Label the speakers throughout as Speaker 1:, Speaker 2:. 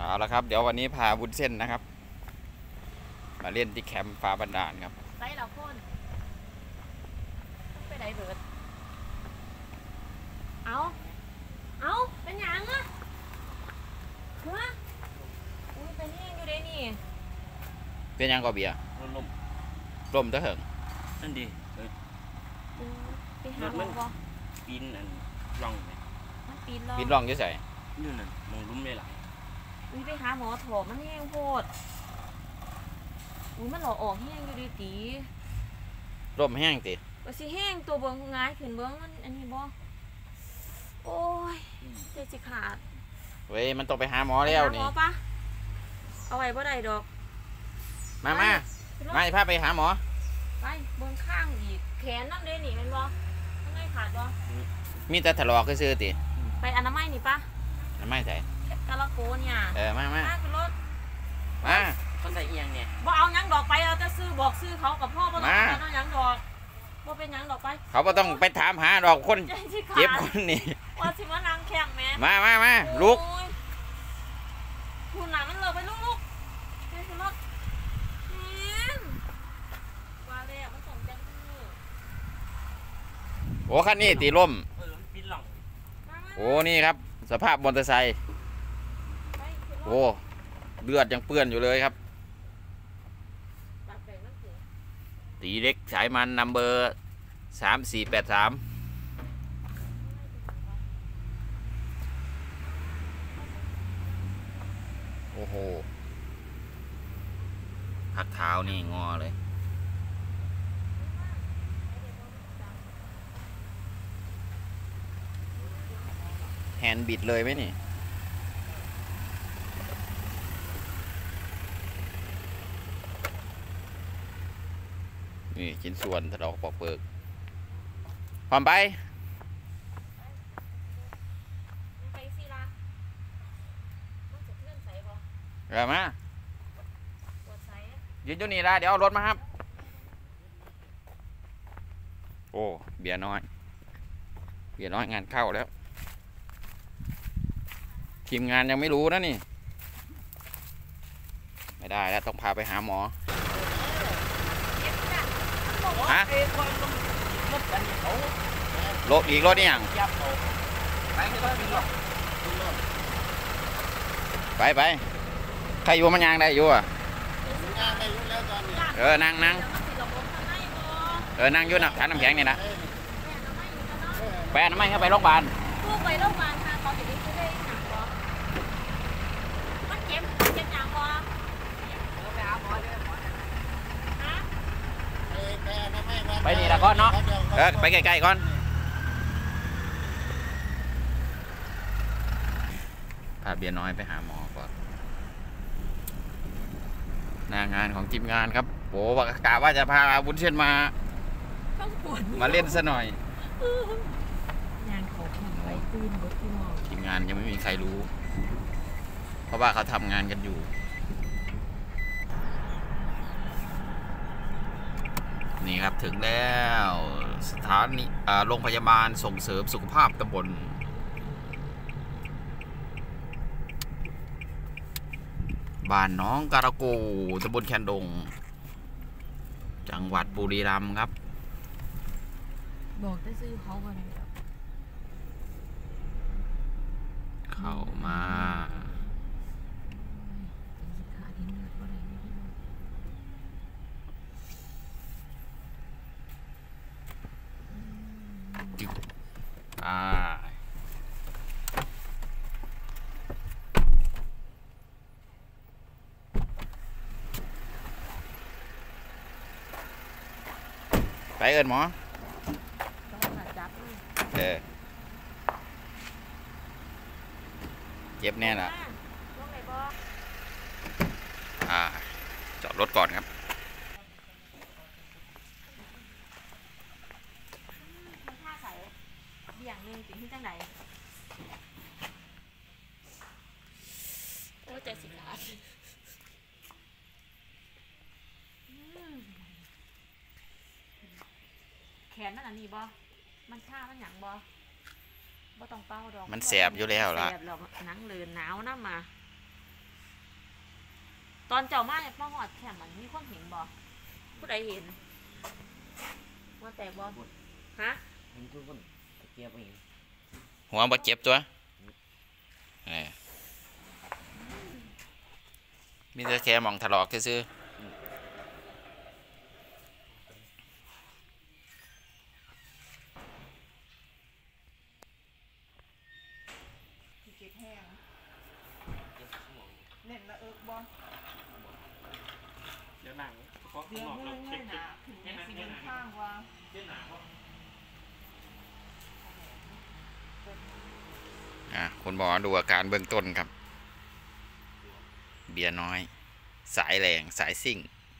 Speaker 1: เอาละครับเดี๋ยววันนี้พาวุ้นเส้นนะครับมาเล่นที่แคมป์ฟ้าบันดาลครับ
Speaker 2: ไซเราพ่นไปไหนเบิดเอาเป็นหยังอะฮะอุ้ยเป็นยังอยู่ได้นี่
Speaker 1: เป็นยังก็เบียร์ลมตะเหิง
Speaker 3: นั่นดี
Speaker 2: ไปหาหมอบ่
Speaker 3: ปีนร่องไหม
Speaker 2: มันปี
Speaker 1: นร่องจะใส่
Speaker 3: นี่นั่นมองลุ้มได้หลาย
Speaker 2: อุ้ยไปหาหมอถอมันแห้งโพดอุ้ยมันหล่อออกแห้งอยู่ดีตี
Speaker 1: ลมแห้งติ
Speaker 2: ก็สิแห้งตัวเบิ้งง่ายขึ้นเบิ้งมันอันนี้บ่โอ้ยใจสิขาด
Speaker 1: เว้ยมันต้องไปหาหมอแล้วนี่
Speaker 2: หมอปะเอาไว้บ่ได้ดอก
Speaker 1: มาพาไปหาหมอ
Speaker 2: ไปเบิ้งข้างอีกแขนนั่นเลยนี่เป็นบ่ทำไมขาดบ่
Speaker 1: มีแต่ถลอกซื่อติ
Speaker 2: ไปอนามัยนี่ปะ
Speaker 1: อนามัยใส่
Speaker 2: กะละโกเนี่ย
Speaker 1: มา
Speaker 2: ขึ้นรถ
Speaker 1: มา
Speaker 3: เขาใส่เอียงเนี่ย
Speaker 2: บ่เอาหยังดอกไปเอาแต่ซื้อบอกซื้อเขากับพ่อบ่ต้องเอาหยังดอกบ่เป็นหยังดอกไป
Speaker 1: เขาบ่ต้องไปถามหาดอกคนเจ็บคนนี่
Speaker 2: ว่าสิมานั่งแข่งแม่
Speaker 1: มาลุก
Speaker 2: คุณน่ะมันเลยไปลุกไปขึ้นรถว่าแล้วมันส่งจังมือ
Speaker 1: โอ้คันนี้ตีล่ม
Speaker 3: ปีนหล่อง
Speaker 1: โอ้นี่ครับสภาพมอเตอร์ไซค์โอ้เลือดยังเปื้อนอยู่เลยครับตีเล็กสายมันนัมเบอร์3483โอ้โหพักเท้านี่งอเลยแฮนด์บิดเลยไหมนี่นี่ชิ้นส่วนถลอกปอกเปิกพร้อมไปเดี๋ยวมายืนอยู่นี่ละเดี๋ยวเอารถมาครับโอ้เบียร์น้อยงานเข้าแล้วทีมงานยังไม่รู้นะนี่ไม่ได้แล้วต้องพาไปหาหมอฮะรถอีกรถนี่ยังไปใครอยู่มันยางได้อยู่อ่ะนั่งนั่งอยู่นะฐานน้ำแข็งนี่นะไปน้ำไม่เข้าไปโรงพยาบาล
Speaker 2: ไปโรงพยาบาลค่ะเขาจะได้ได้หนักบ่มันเจ็บหนักบ่ไปหาหมอเลย
Speaker 1: ไปนี่ละก่อนเนาะไปใกล้ๆก่อนพาเบียร์น้อยไปหาหมอก่อนหน้างานของทีมงานครับโหกะว่าจะพาวุ้นเส้นมาเล่นซะหน่อย
Speaker 2: งานเขาแข่งไว้ตื่นบดที่มอ
Speaker 1: ทีมงานยังไม่มีใครรู้เพราะว่าเขาทำงานกันอยู่นี่ครับถึงแล้วสถานีโรงพยาบาลส่งเสริมสุขภาพตำบลบ้านน้องการะโกตำบลแคนดงจังหวัดบุรีรัมย์ครับ
Speaker 2: บอกได้ซื้อเขาไป
Speaker 1: เข้ามาไปเอิญหมอเจ็บแน่ละจอดรถก่อนครับ
Speaker 2: อย่างนึงสิ่งที่จังไหนโอ้ใจสิขาดแขนมันอันนี้บ่มันชามันหยังบ่ต้องเป้าดอก
Speaker 1: มันแสบอยู่แล้วล่ะ
Speaker 2: แสบหรอกหนังเลือนหนาวน้ำมาตอนเจ้ามาเนี่ยป้าหอดแข่มันมีคนเห็นบ่ผู้ใดเห็นว่าแตกบ่ฮะ
Speaker 3: เห็นทุกคนเกียบไปเห็น
Speaker 1: หัวบ่เจ็บตัวมีแต่แค่มองถลอกซื่อ
Speaker 4: เก็บแห้ง
Speaker 3: เจ็บสมอง
Speaker 4: เล่นละบ่
Speaker 3: เดี๋ยวหนังเพราะ
Speaker 4: เดี๋ยว
Speaker 3: หมอก
Speaker 4: เงื่
Speaker 3: เรา
Speaker 4: อน
Speaker 3: เช็ค
Speaker 4: หนาถึงแม้สิเป็นข้างว่า
Speaker 3: เจ็บหนาเพราะ
Speaker 1: คุณหมอดูอาการเบื้องต้นครับ เบียร์น้อย สายแรงสายซิ่ง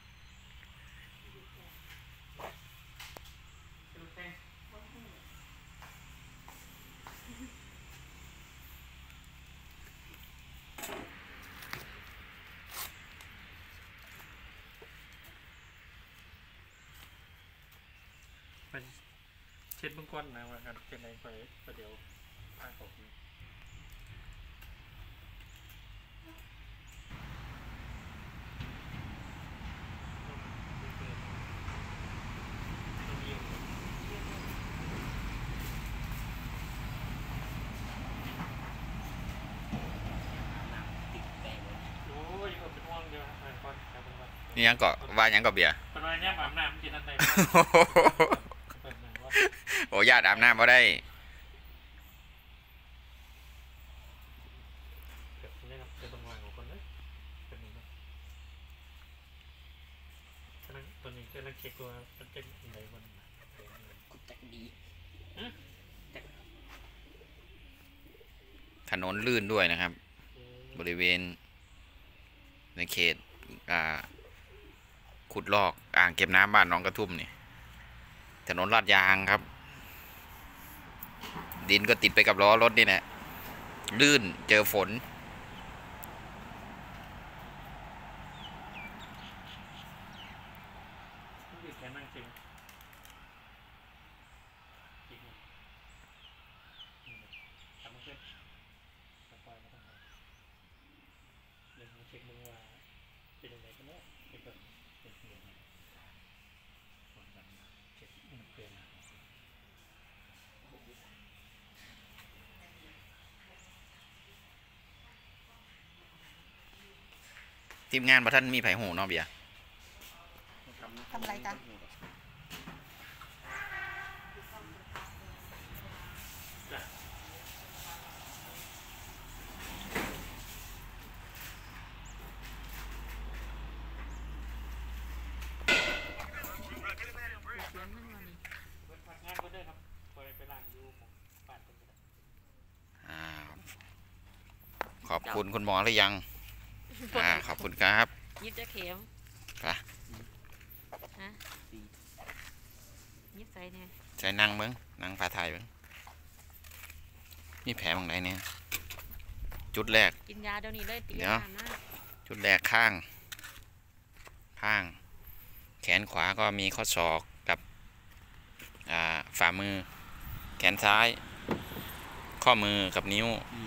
Speaker 5: ไปเช็ดเบื้องก้นนะว่ากันเป็นไรไปประเดี๋ยวผ้าตกนี้
Speaker 3: ติดแตกเลย
Speaker 5: โอ้ยก็เป็นห่วงเดียวไปก่อนไปก่อน
Speaker 1: นี่ยังก็ว่ายังก็เบียร์
Speaker 5: เป็นวันนี้อาบน้ำกินอะไรเปิดหนังว่า
Speaker 1: โอ้ญาติอาบน้ำบ่ได้
Speaker 5: เกิดนี่ครับเป็นตรงวางของคนเลยเป็นนี้นะฉะนั้นตัวนี้ก็ต้องเช็คว่ามันเป็นอะไรบน
Speaker 3: กูจักดี
Speaker 1: ถนนลื่นด้วยนะครับ บริเวณในเขตขุดลอกอ่างเก็บน้ำบ้านหนองกระทุ่มนี่ถนนลาดยางครับ ดินก็ติดไปกับล้อรถนี่แหละลื่นเจอฝน
Speaker 5: ที่แขนนั่งจริงอีกหนึ่งทำมาขึ้นสปอยมาทำไมเดี๋ยวมาเช็คมึงว่าเป็นยังไงกันแน่เป็นแบบเป็นยังไงก่อนกันเช็คมันเปลี่ยน
Speaker 1: ทีมงานบ่ท่านมีไผหูเนาะเบียร์
Speaker 4: ทำอะไรกัน
Speaker 5: งานก็ได้ครับไปล่างยูผมปาดคนก็ได้
Speaker 1: ขอบคุณคุณหมอหรือยัง ขอบคุณครับ
Speaker 2: ยิบจะเข็ม
Speaker 1: ไป
Speaker 2: ฮะยิบใส่เนี่ย
Speaker 1: ใช้นั่งเบิ้งนั่งพาถ่ายเบิ้งนี่แผลบางไหนเนี่ยจุดแรก
Speaker 2: กินยาเดี๋ยวนี้เลยตี
Speaker 1: เดี๋ยว
Speaker 2: ยานะ
Speaker 1: จุดแรกข้าง แขนขวาก็มีข้อศอกกับฝ่ามือ แขนซ้าย ข้อมือกับนิ้ว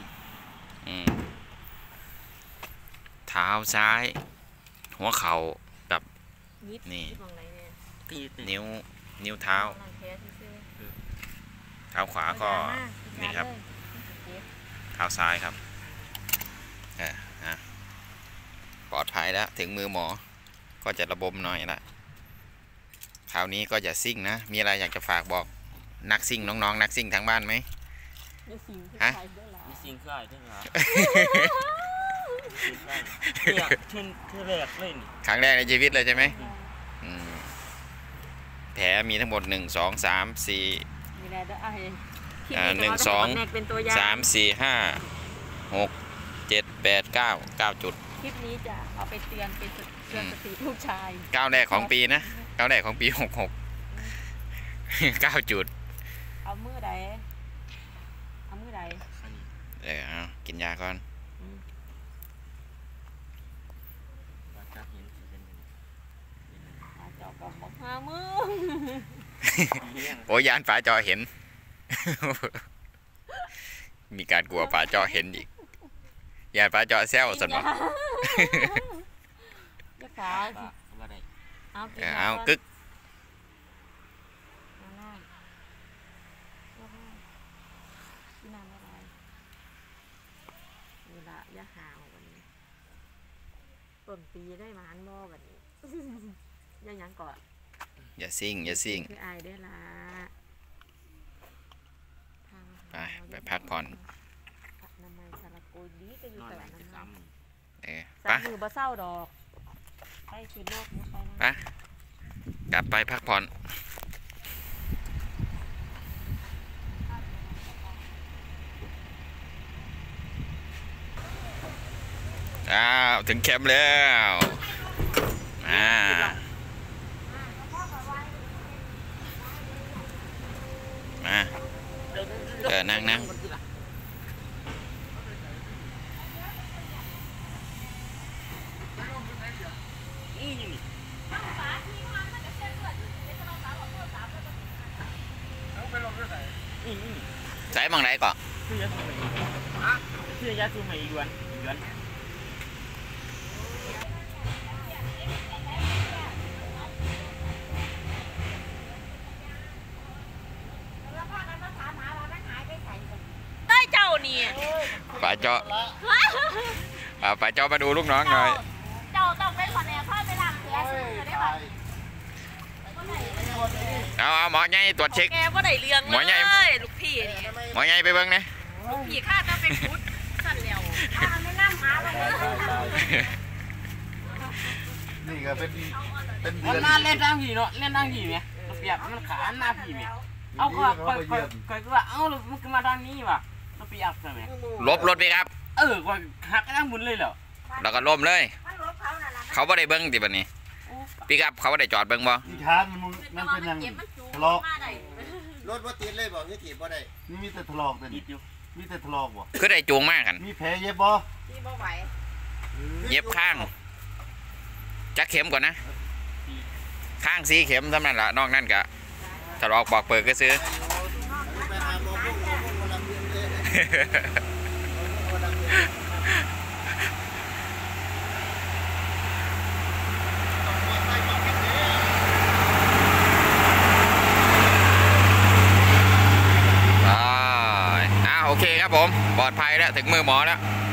Speaker 1: เท้าซ้าย หัวเข่ากับ
Speaker 2: ยิบ
Speaker 1: นี่
Speaker 2: ยิบมองไหนเนี่ย
Speaker 3: ตีด
Speaker 1: นิ้วเท้า
Speaker 2: ลังแคซื่อ
Speaker 1: เท้าขวา
Speaker 2: ๆ
Speaker 1: ก็
Speaker 2: เอายามากิ
Speaker 1: นี่
Speaker 2: ยา
Speaker 1: ครับ
Speaker 2: เลย
Speaker 1: เท้าซ้ายครับปลอดภัยแล้วถึงมือหมอ ก็จะระบมหน่อยละคราวนี้ก็จะซิ่งนะ มีอะไรอยากจะฝากบอกนักซิ่งน้องๆนักซิ่งทางบ้านไหม
Speaker 2: เดี๋ยวสิงที่
Speaker 1: ฮะ
Speaker 2: ใส่ด้วยล่ะ
Speaker 3: มีสิ่งเคยด้วยเหรอเนี่ยเธอแรกเลยนี่
Speaker 1: ครั้งแรกในชีวิตเลยใช่ไหมแผลมีทั้งหมด1 2 3 4
Speaker 2: มีอะไรด้วยคลิป
Speaker 1: 1
Speaker 2: จะเอา
Speaker 1: 2
Speaker 2: ไปเป็นตัวอย่าง
Speaker 1: 3 4 5 6 7 8 9 จุด
Speaker 2: คลิปนี้จะเอาไปเตือนเป็นเตือนสติลูกชาย
Speaker 1: ก้าวแรกของปีนะก้าวแรกของปี66 9 จุด
Speaker 2: เอามือใดเอามือใด
Speaker 1: เอากินยาก่อน
Speaker 3: ว่าจะเห็นสิเป็นยังไง
Speaker 2: อาเจาะกับบอกหามือ
Speaker 1: โอ้ยยานฝาจอเห็น มีการกลัวฝาจอเห็นอีกยานฝาจอแซวสนวะ
Speaker 2: สาว
Speaker 3: บ่ได้
Speaker 2: เอากิน
Speaker 1: เอา
Speaker 2: ก่น
Speaker 1: กึก
Speaker 2: เอาน้ำเอาน้ำกินน้ำอะไรนี่ละอย่าหาววันนี้ต้นปีได้หมานบ่วันนี้ อย่าหยังก่อน
Speaker 1: อย่าซิ่งอย่าซิ่ง
Speaker 2: คืออายได้อละทาง
Speaker 1: ไปพักผ่อน
Speaker 2: น้ำมันสารกุยดีก็อยู่
Speaker 3: นอน
Speaker 2: แต่
Speaker 3: หลั
Speaker 2: ละ
Speaker 3: ง
Speaker 2: น้ำ
Speaker 3: ซ้
Speaker 2: มัน
Speaker 1: ไป
Speaker 2: สามมือบ่เศร้าดอกไปคือโลกนี้ไป
Speaker 1: ไปกลับไปพักผ่อนอ้าวถึงแคมป์แล้วมานั่ง
Speaker 3: นี่นี่
Speaker 1: ใส่บังไหนก่อน
Speaker 3: ชื่อยาสูบใหม่อีกวันอีกวัน
Speaker 2: ได้เจ้านี่
Speaker 1: ป๋าเจาะป๋าเจาะมาดูลูกน้องหน่อย
Speaker 2: เจ้าต้องไปขอแนวพ่อไปล้างแผลซื้อได้ป่ะ
Speaker 1: เอาหมอใหญ่ตรวจเช็ค
Speaker 2: แกก็ได้เรื่อง
Speaker 1: หมอใหญ่
Speaker 2: เลยลูกพี่นี่
Speaker 1: หมอใหญ่ไปเบิ่งนะ
Speaker 2: พี่ข้าจะเป็นพุทธสั่นแล้วไม่นั่งหาเลย
Speaker 6: นี่ก็เป็นเดื
Speaker 3: มั
Speaker 6: อน น
Speaker 3: น่าเล่นทางผีเนาะเล่นทางผีไหมเปียกมันขาหน้าผีไหมเอาก็ก็ว่าเอ้ามันมาทางนี้ว่ะเราเปียกใช่ไหม
Speaker 1: ลบรถไปครับ
Speaker 3: ก็หักหน้าหมุนเลยเหรอ
Speaker 1: แล้วก็ล่มเลย เขาบ่ได้เบิ่งติบัดนี้พี่ครับเขาบ่ได้จอดเบิ่งบ่
Speaker 6: อีทานมันเป็นยังทะเลาะ
Speaker 7: รถว่าติดเลยบอกนี่ถีบบ่ได้
Speaker 6: นี่มีแต่ทะเลาะแต่
Speaker 3: ติ
Speaker 6: นี่
Speaker 3: ดอยู่
Speaker 6: มีแต่ทะเลาะบ่
Speaker 1: คือได้จูงมากกัน
Speaker 6: มีแผลเย็บบ่
Speaker 4: ที่บ่ไหว
Speaker 1: เย็บข้างจักเข็มก่อนนะ ข้าง4 เข็มเท่านั้นล่ะนอกนั้นก็ถลอกปอกเปิดก็ซื้อ
Speaker 7: ไปหาหมอพวกคนละเมืองเลยคนละเมือง
Speaker 1: โอเคครับผมปลอดภัยแล้วถึงมือหมอแล้ว